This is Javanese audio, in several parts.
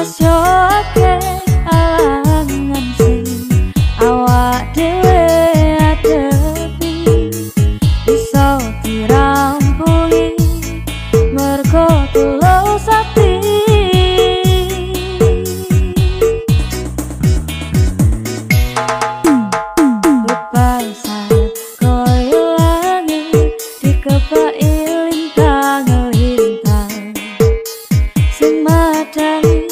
Nyoake alangan sing awak dhewe adepi iso dirampungi mergo tulus ati. Lepasan koyo langit dikebaki lintang-lintang sing madangi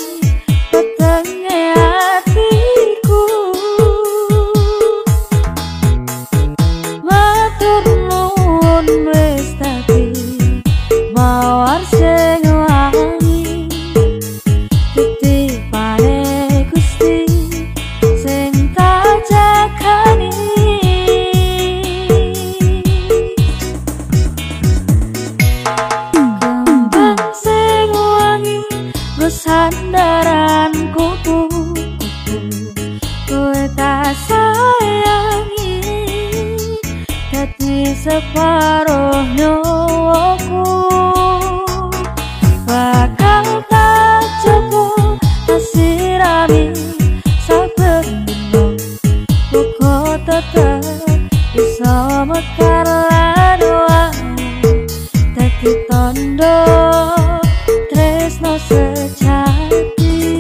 mawar sing wangi titipane Gusti sing tak jagani. Kembang sing wangi nggo sandaran kuku kowe tak sayangi dadi separuh nyawaku. Bakal tak cukup tak sirami saben dino muga tetep iso mekar lan wangi dadi tondo tresno sejati.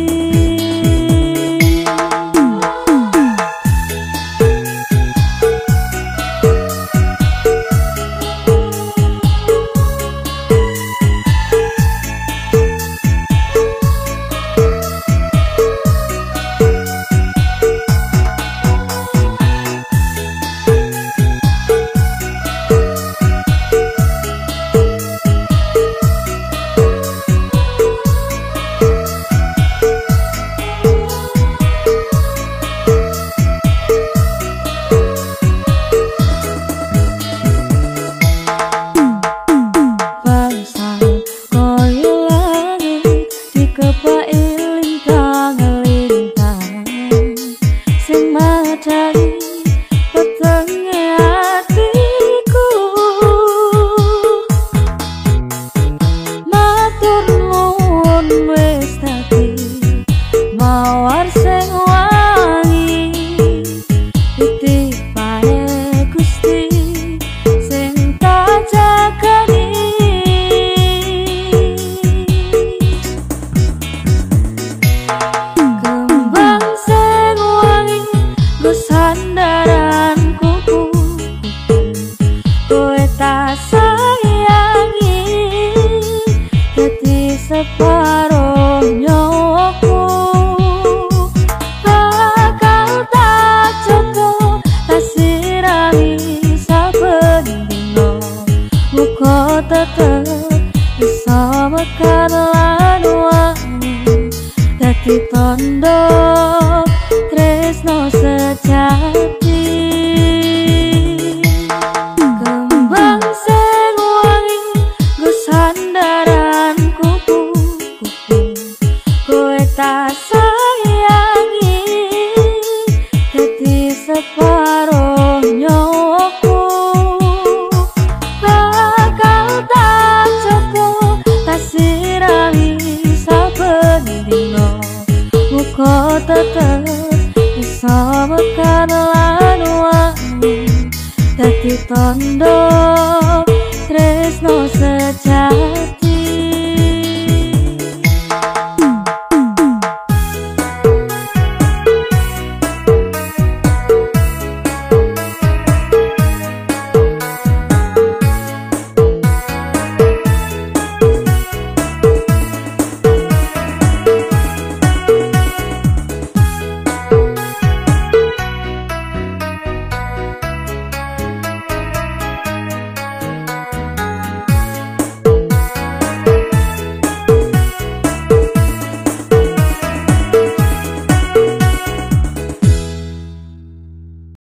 Mawar sing wangi titipane Gusti sing tak jagani. Kembang sing wangi nggo sandaran kuku kowe tak sayangi dadi separuh nyawaku. Tetep iso mekar lan wangi dadi tondo tresno sejati. Kembang sing wangi nggo sandaran kuku kowe tak sayangi dadi separuh nyawaku. Muga tetep iso mekar lan wangi dadi tondo